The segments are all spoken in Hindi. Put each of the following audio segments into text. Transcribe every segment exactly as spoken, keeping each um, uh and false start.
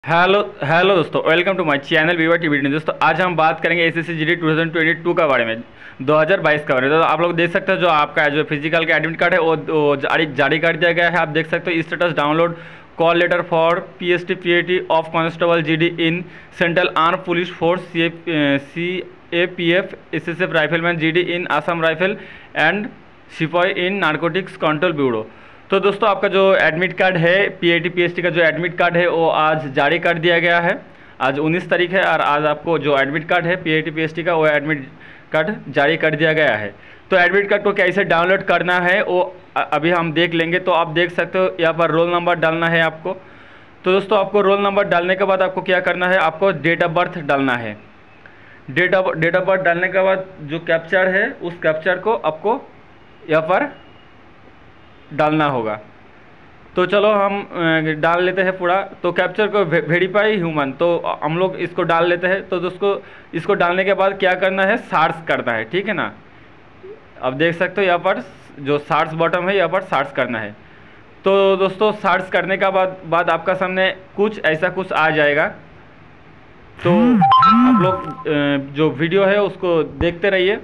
हेलो हेलो दोस्तों, welcome to my channel Viva TV. दोस्तों आज हम बात करेंगे एसएससी जीडी दो हज़ार बाईस के बारे में, दो हज़ार बाईस के बारे में। तो आप लोग देख सकते हो जो आपका जो फिजिकल का एडमिट कार्ड है वो, वो जारी जारी कर दिया गया है। आप देख सकते हो status download call letter for PST PAT of constable GD in central arm police force C A P F S S F rifleman GD in Assam rifle and सिपाही इन नारकोटिक्स कंट्रोल ब्यूरो। तो दोस्तों आपका जो एडमिट कार्ड है पीएटी पीएसटी का जो एडमिट कार्ड है वो आज जारी कर दिया गया है। आज उन्नीस तारीख है और आज आपको जो एडमिट कार्ड है पीएटी पीएसटी का वो एडमिट कार्ड जारी कर दिया गया है। तो एडमिट कार्ड को कैसे डाउनलोड करना है वो अभी हम देख लेंगे। तो आप देख सकते हो यहाँ पर रोल नंबर डालना है आपको। तो दोस्तों आपको रोल नंबर डालने के बाद आपको क्या करना है, आपको डेट ऑफ बर्थ डालना है। Date of date of birth डालने के बाद जो कैप्चर है उस कैप्चर को आपको यहाँ पर डालना होगा। तो चलो हम डाल लेते हैं पूरा। तो कैप्चर को वेरीफाई ह्यूमन, तो हम लोग इसको डाल लेते हैं। तो दोस्तों इसको डालने के बाद क्या करना है, सर्च करना है, ठीक है ना। अब देख सकते हो यहाँ पर जो सर्च बटन है यहाँ पर सर्च करना है। तो दोस्तों सर्च करने का बाद बाद आपका सामने कुछ ऐसा कुछ आ जाएगा। तो आप लोग जो वीडियो है उसको देखते रहिए।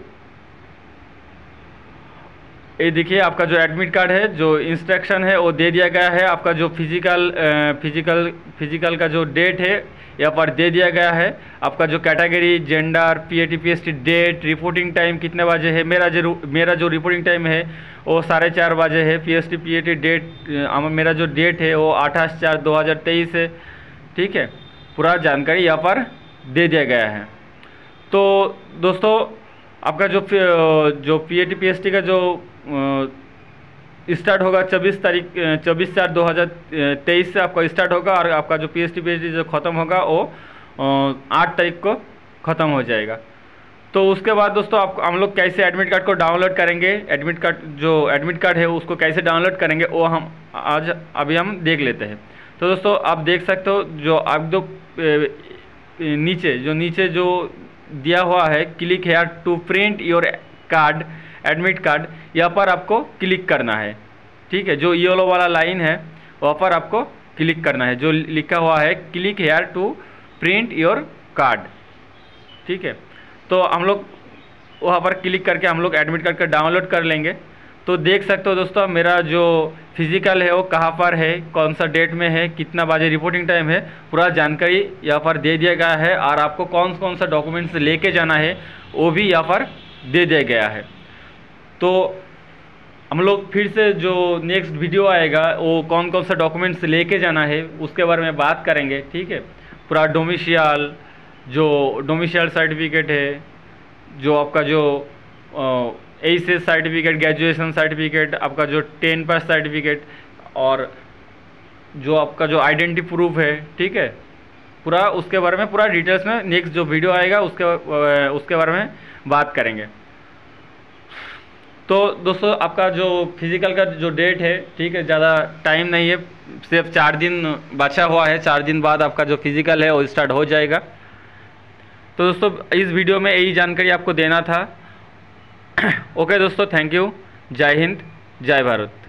ये देखिए आपका जो एडमिट कार्ड है, जो इंस्ट्रक्शन है वो दे दिया गया है। आपका जो फिजिकल फिजिकल फिजिकल का जो डेट है यहाँ पर दे दिया गया है। आपका जो category, gender, PAT PST date, reporting time कितने बजे है। मेरा जो मेरा जो रिपोर्टिंग टाइम है वो साढ़े चार बजे है। पीएसटी पीएटी डेट, मेरा जो डेट है वो अट्ठाईस चार दो हज़ार तेईस है, ठीक है। पूरा जानकारी यहाँ पर दे दिया गया है। तो दोस्तों आपका जो जो पीएटी पीएसटी का जो स्टार्ट होगा चौबीस तारीख चौबीस चार दो हज़ार तेईस से आपका स्टार्ट होगा और आपका जो पीएसटी पीएचडी जो ख़त्म होगा वो आठ तारीख को ख़त्म हो जाएगा। तो उसके बाद दोस्तों आप हम लोग कैसे एडमिट कार्ड को डाउनलोड करेंगे, एडमिट कार्ड जो एडमिट कार्ड है उसको कैसे डाउनलोड करेंगे वो हम आज अभी हम देख लेते हैं। तो दोस्तों आप देख सकते हो जो आप जो नीचे जो नीचे जो दिया हुआ है, click here to print your card admit card, यहाँ पर आपको क्लिक करना है, ठीक है। जो येलो वाला लाइन है वहाँ पर आपको क्लिक करना है, जो लिखा हुआ है click here to print your card, ठीक है। तो हम लोग वहाँ पर क्लिक करके हम लोग एडमिट कार्ड का डाउनलोड कर लेंगे। तो देख सकते हो दोस्तों मेरा जो फिजिकल है वो कहाँ पर है, कौन सा डेट में है, कितना बजे रिपोर्टिंग टाइम है, पूरा जानकारी यहाँ पर दे दिया गया है। और आपको कौन कौन सा डॉक्यूमेंट्स लेके जाना है वो भी यहाँ पर दे दिया गया है। तो हम लोग फिर से जो नेक्स्ट वीडियो आएगा वो कौन कौन सा डॉक्यूमेंट्स लेके जाना है उसके बारे में बात करेंगे, ठीक है। पूरा डोमिशियल, जो डोमिशियल सर्टिफिकेट है, जो आपका जो S S certificate, graduation certificate, आपका जो टेन पास सर्टिफिकेट और जो आपका जो आइडेंटिटी प्रूफ है, ठीक है। पूरा उसके बारे में पूरा डिटेल्स में नेक्स्ट जो वीडियो आएगा उसके उसके बारे में बात करेंगे। तो दोस्तों आपका जो फिजिकल का जो डेट है, ठीक है, ज़्यादा टाइम नहीं है, सिर्फ चार दिन बचा हुआ है। चार दिन बाद आपका जो फिजिकल है वो स्टार्ट हो जाएगा। तो दोस्तों इस वीडियो में यही जानकारी आपको देना था। ओके दोस्तों, थैंक यू। जय हिंद, जय भारत।